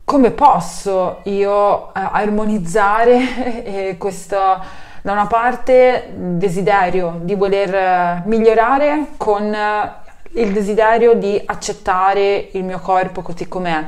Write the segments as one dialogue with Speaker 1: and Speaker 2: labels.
Speaker 1: come posso io armonizzare questo, da una parte, desiderio di voler migliorare con il desiderio di accettare il mio corpo così com'è.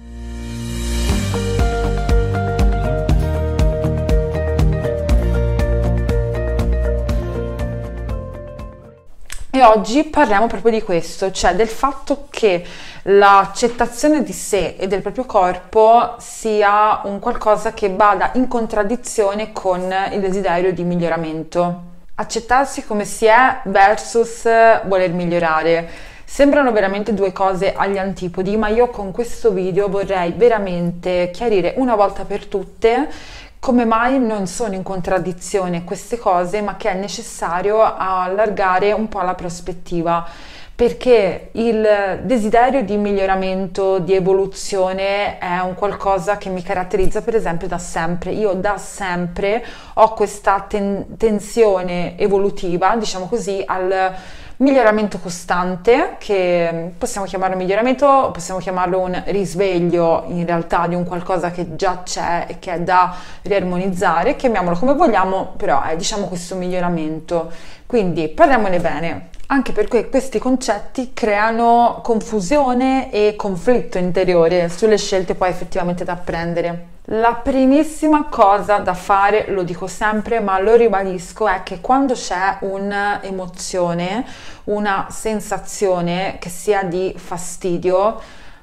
Speaker 1: E oggi parliamo proprio di questo, cioè del fatto che l'accettazione di sé e del proprio corpo sia un qualcosa che vada in contraddizione con il desiderio di miglioramento. Accettarsi come si è versus voler migliorare. Sembrano veramente due cose agli antipodi, ma io con questo video vorrei veramente chiarire una volta per tutte come mai non sono in contraddizione queste cose, ma che è necessario allargare un po' la prospettiva, perché il desiderio di miglioramento, di evoluzione è un qualcosa che mi caratterizza per esempio da sempre. Io da sempre ho questa tensione evolutiva, diciamo così, al miglioramento costante, che possiamo chiamarlo miglioramento, possiamo chiamarlo un risveglio in realtà di un qualcosa che già c'è e che è da riarmonizzare, chiamiamolo come vogliamo, però è diciamo questo miglioramento. Quindi parliamone bene, anche perché questi concetti creano confusione e conflitto interiore sulle scelte poi effettivamente da prendere. La primissima cosa da fare, lo dico sempre ma lo ribadisco, è che quando c'è un'emozione, una sensazione che sia di fastidio,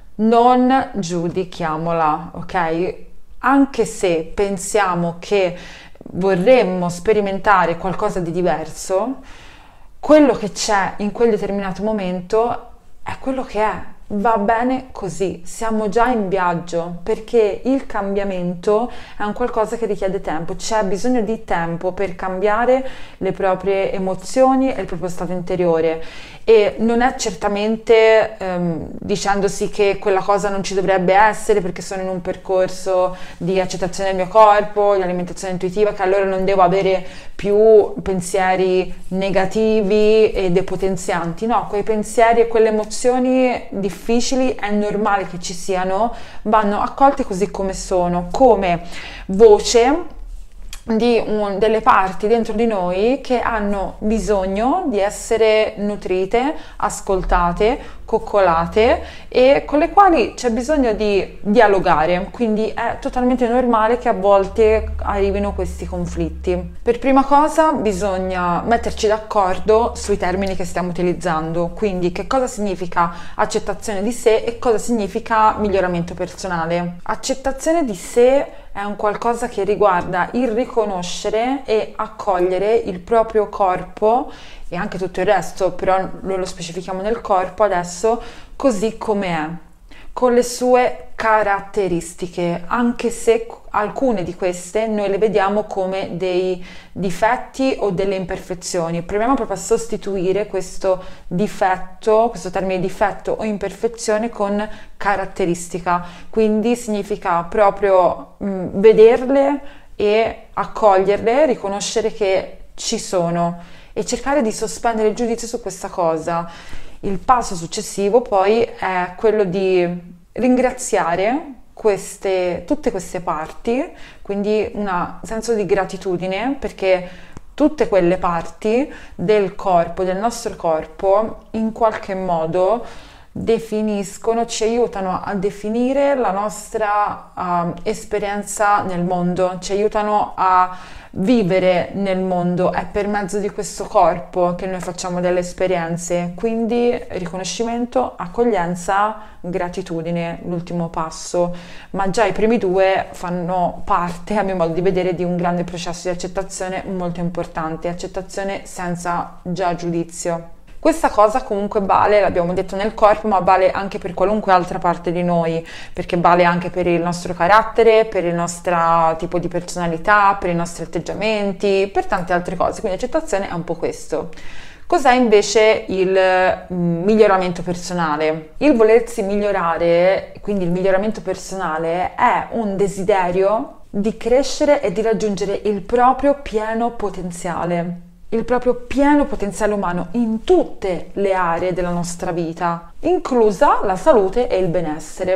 Speaker 1: non giudichiamola, ok? Anche se pensiamo che vorremmo sperimentare qualcosa di diverso, quello che c'è in quel determinato momento è quello che è. Va bene così, siamo già in viaggio, perché il cambiamento è un qualcosa che richiede tempo, c'è bisogno di tempo per cambiare le proprie emozioni e il proprio stato interiore, e non è certamente dicendosi che quella cosa non ci dovrebbe essere perché sono in un percorso di accettazione del mio corpo, di alimentazione intuitiva, che allora non devo avere più pensieri negativi e depotenzianti. No, quei pensieri e quelle emozioni difficili è normale che ci siano, vanno accolti così come sono, come voce di delle parti dentro di noi che hanno bisogno di essere nutrite, ascoltate, coccolate e con le quali c'è bisogno di dialogare, quindi è totalmente normale che a volte arrivino questi conflitti. Per prima cosa bisogna metterci d'accordo sui termini che stiamo utilizzando, quindi che cosa significa accettazione di sé e cosa significa miglioramento personale. Accettazione di sé è un qualcosa che riguarda il riconoscere e accogliere il proprio corpo e anche tutto il resto, però lo specifichiamo nel corpo adesso, così come è, con le sue caratteristiche, anche se alcune di queste noi le vediamo come dei difetti o delle imperfezioni. Proviamo proprio a sostituire questo difetto, questo termine difetto o imperfezione con caratteristica, quindi significa proprio vederle e accoglierle, riconoscere che ci sono e cercare di sospendere il giudizio su questa cosa. Il passo successivo poi è quello di ringraziare tutte queste parti, quindi un senso di gratitudine, perché tutte quelle parti del corpo, del nostro corpo, in qualche modo definiscono, ci aiutano a definire la nostra esperienza nel mondo, ci aiutano a vivere nel mondo. È per mezzo di questo corpo che noi facciamo delle esperienze, quindi riconoscimento, accoglienza, gratitudine, l'ultimo passo, ma già i primi due fanno parte, a mio modo di vedere, di un grande processo di accettazione molto importante, accettazione senza già giudizio. Questa cosa comunque vale, l'abbiamo detto, nel corpo, ma vale anche per qualunque altra parte di noi, perché vale anche per il nostro carattere, per il nostro tipo di personalità, per i nostri atteggiamenti, per tante altre cose. Quindi accettazione è un po' questo. Cos'è invece il miglioramento personale? Il volersi migliorare, quindi il miglioramento personale, è un desiderio di crescere e di raggiungere il proprio pieno potenziale. Il proprio pieno potenziale umano in tutte le aree della nostra vita, inclusa la salute e il benessere.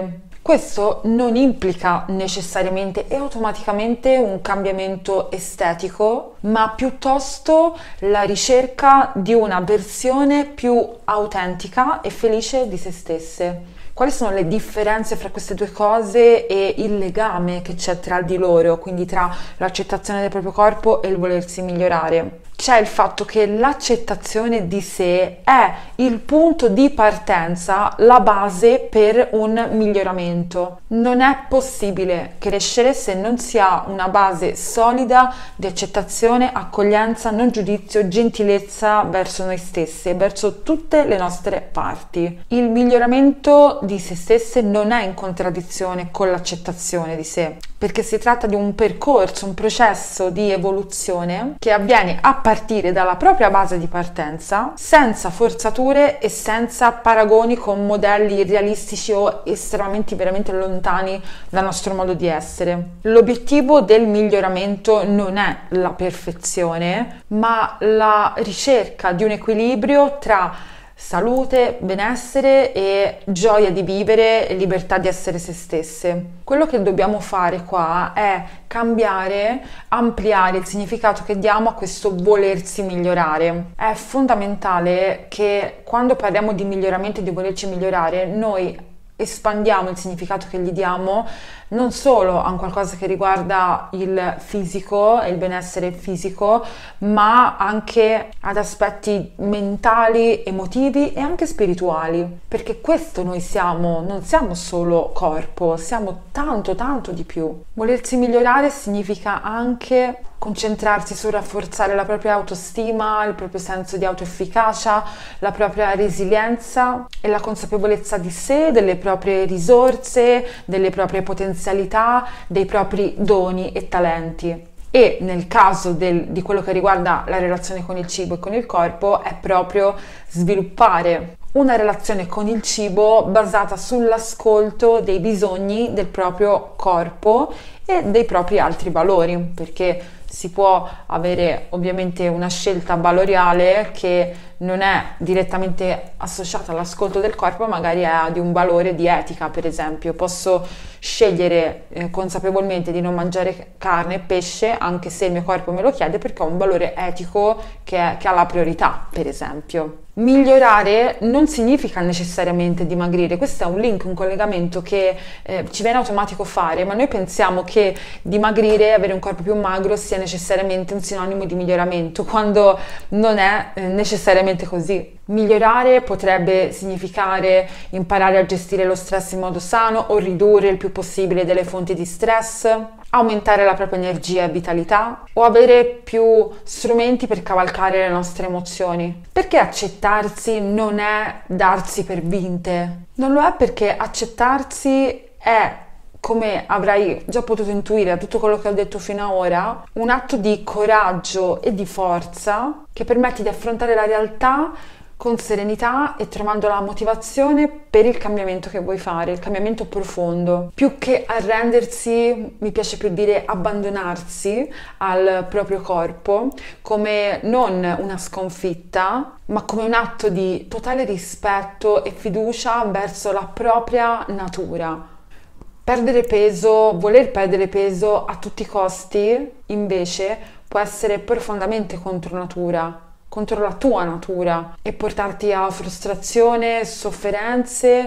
Speaker 1: Questo non implica necessariamente e automaticamente un cambiamento estetico, ma piuttosto la ricerca di una versione più autentica e felice di se stesse. Quali sono le differenze fra queste due cose e il legame che c'è tra di loro, quindi tra l'accettazione del proprio corpo e il volersi migliorare? C'è il fatto che l'accettazione di sé è il punto di partenza, la base per un miglioramento. Non è possibile crescere se non si ha una base solida di accettazione, accoglienza, non giudizio, gentilezza verso noi stesse, verso tutte le nostre parti. Il miglioramento di se stesse non è in contraddizione con l'accettazione di sé, perché si tratta di un percorso, un processo di evoluzione che avviene a partire dalla propria base di partenza, senza forzature e senza paragoni con modelli realistici o estremamente veramente lontani dal nostro modo di essere. L'obiettivo del miglioramento non è la perfezione, ma la ricerca di un equilibrio tra salute, benessere e gioia di vivere e libertà di essere se stesse. Quello che dobbiamo fare qua è cambiare, ampliare il significato che diamo a questo volersi migliorare. È fondamentale che quando parliamo di miglioramento e di volerci migliorare, noi espandiamo il significato che gli diamo non solo a un qualcosa che riguarda il fisico e il benessere fisico, ma anche ad aspetti mentali, emotivi e anche spirituali, perché questo noi siamo, non siamo solo corpo, siamo tanto tanto di più. Volersi migliorare significa anche concentrarsi su rafforzare la propria autostima, il proprio senso di autoefficacia, la propria resilienza e la consapevolezza di sé, delle proprie risorse, delle proprie potenzialità, dei propri doni e talenti. E nel caso di quello che riguarda la relazione con il cibo e con il corpo è proprio sviluppare una relazione con il cibo basata sull'ascolto dei bisogni del proprio corpo e dei propri altri valori, perché si può avere ovviamente una scelta valoriale che non è direttamente associata all'ascolto del corpo, magari è di un valore di etica, per esempio. Posso scegliere consapevolmente di non mangiare carne e pesce anche se il mio corpo me lo chiede, perché ho un valore etico che ha la priorità, per esempio. Migliorare non significa necessariamente dimagrire, questo è un link, un collegamento che ci viene automatico fare, ma noi pensiamo che dimagrire, avere un corpo più magro sia necessariamente un sinonimo di miglioramento, quando non è necessariamente così. Migliorare potrebbe significare imparare a gestire lo stress in modo sano o ridurre il più possibile delle fonti di stress, aumentare la propria energia e vitalità o avere più strumenti per cavalcare le nostre emozioni. Perché accettarsi non è darsi per vinte? Non lo è, perché accettarsi è, come avrai già potuto intuire da tutto quello che ho detto fino ad ora, un atto di coraggio e di forza che permette di affrontare la realtà con serenità e trovando la motivazione per il cambiamento che vuoi fare, il cambiamento profondo. Più che arrendersi, mi piace più dire abbandonarsi al proprio corpo, come non una sconfitta, ma come un atto di totale rispetto e fiducia verso la propria natura. Perdere peso, voler perdere peso a tutti i costi, invece, può essere profondamente contro natura, contro la tua natura, e portarti a frustrazione, sofferenze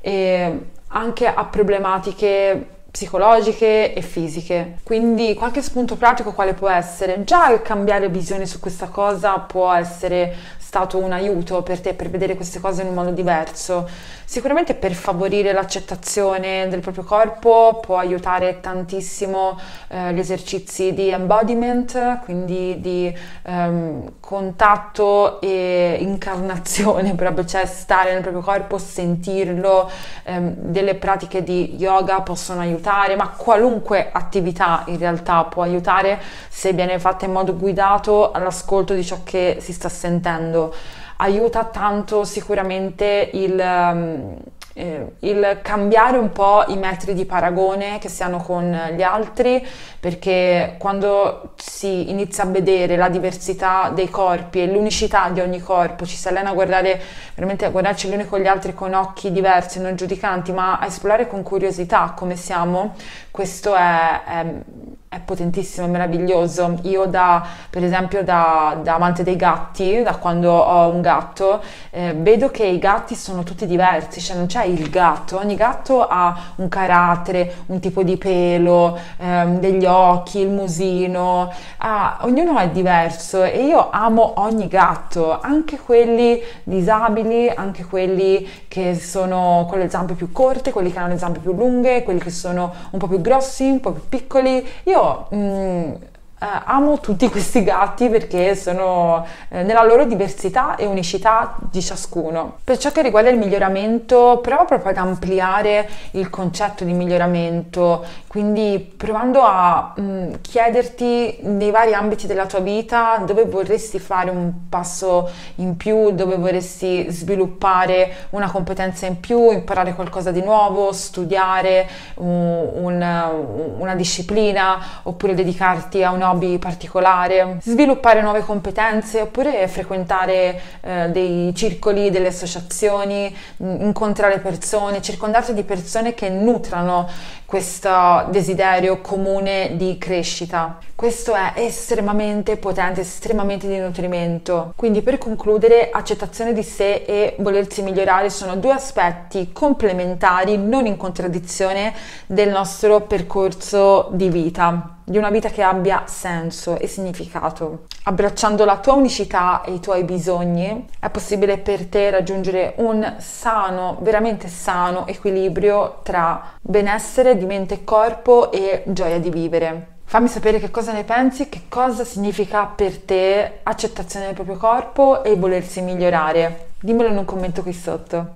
Speaker 1: e anche a problematiche psicologiche e fisiche. Quindi qualche spunto pratico quale può essere? Già il cambiare visione su questa cosa può essere stato un aiuto per te per vedere queste cose in un modo diverso. Sicuramente per favorire l'accettazione del proprio corpo può aiutare tantissimo gli esercizi di embodiment, quindi di contatto e incarnazione, proprio, cioè stare nel proprio corpo, sentirlo. Delle pratiche di yoga possono aiutare, ma qualunque attività in realtà può aiutare se viene fatta in modo guidato all'ascolto di ciò che si sta sentendo. Aiuta tanto sicuramente il il cambiare un po' i metri di paragone che si hanno con gli altri, perché quando si inizia a vedere la diversità dei corpi e l'unicità di ogni corpo, ci si allena a guardare, veramente a guardarci gli uni con gli altri con occhi diversi, non giudicanti, ma a esplorare con curiosità come siamo, questo è potentissimo, è meraviglioso. Io per esempio da amante dei gatti, da quando ho un gatto, vedo che i gatti sono tutti diversi, cioè non c'è il gatto, ogni gatto ha un carattere, un tipo di pelo, degli occhi, il musino, ognuno è diverso e io amo ogni gatto, anche quelli disabili, anche quelli che sono con le zampe più corte, quelli che hanno le zampe più lunghe, quelli che sono un po' più grossi, un po' più piccoli. Io amo tutti questi gatti perché sono nella loro diversità e unicità di ciascuno. Per ciò che riguarda il miglioramento, prova proprio ad ampliare il concetto di miglioramento, quindi provando a chiederti nei vari ambiti della tua vita dove vorresti fare un passo in più, dove vorresti sviluppare una competenza in più, imparare qualcosa di nuovo, studiare una disciplina, oppure dedicarti a un hobby particolare, sviluppare nuove competenze, oppure frequentare dei circoli, delle associazioni, incontrare persone, circondarti di persone che nutrano questo desiderio comune di crescita. Questo è estremamente potente, estremamente di nutrimento. Quindi, per concludere, accettazione di sé e volersi migliorare sono due aspetti complementari, non in contraddizione, del nostro percorso di vita, di una vita che abbia senso e significato. Abbracciando la tua unicità e i tuoi bisogni, è possibile per te raggiungere un sano, veramente sano equilibrio tra benessere di mente e corpo e gioia di vivere. Fammi sapere che cosa ne pensi, che cosa significa per te accettazione del proprio corpo e volersi migliorare. Dimmelo in un commento qui sotto.